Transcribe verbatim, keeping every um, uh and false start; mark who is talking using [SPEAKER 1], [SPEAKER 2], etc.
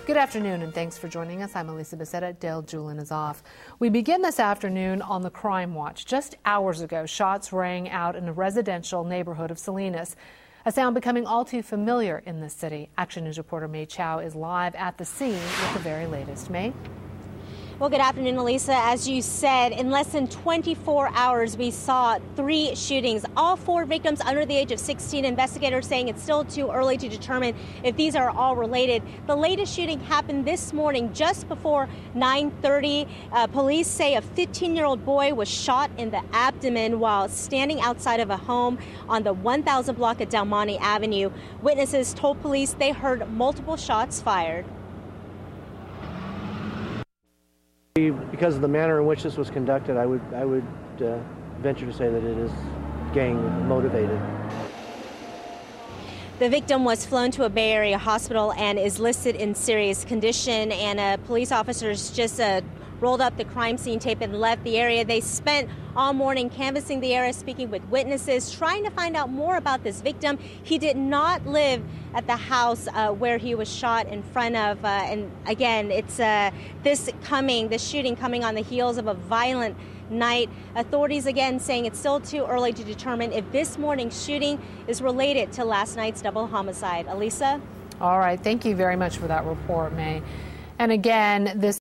[SPEAKER 1] Good afternoon, and thanks for joining us. I'm Elisa Becerra. Dale Julin is off. We begin this afternoon on the Crime Watch. Just hours ago, shots rang out in a residential neighborhood of Salinas, a sound becoming all too familiar in this city. Action News reporter May Chow is live at the scene with the very latest. May?
[SPEAKER 2] Well, good afternoon, Elisa. As you said, in less than twenty-four hours, we saw three shootings, all four victims under the age of sixteen. Investigators saying it's still too early to determine if these are all related. The latest shooting happened this morning just before nine thirty. Uh, police say a fifteen-year-old boy was shot in the abdomen while standing outside of a home on the one thousand block of Del Monte Avenue. Witnesses told police they heard multiple shots fired.
[SPEAKER 3] Because of the manner in which this was conducted, I would, I would uh, venture to say that it is gang motivated.
[SPEAKER 2] The victim was flown to a Bay Area hospital and is listed in serious condition, and uh, police officers just uh, rolled up the crime scene tape and left the area. They spent all morning canvassing the area, speaking with witnesses, trying to find out more about this victim. He did not live at the house uh, where he was shot in front of. Uh, and again, it's uh, this coming, this shooting coming on the heels of a violent night. Authorities again saying it's still too early to determine if this morning's shooting is related to last night's double homicide. Elisa?
[SPEAKER 1] All right. Thank you very much for that report, May. And again, this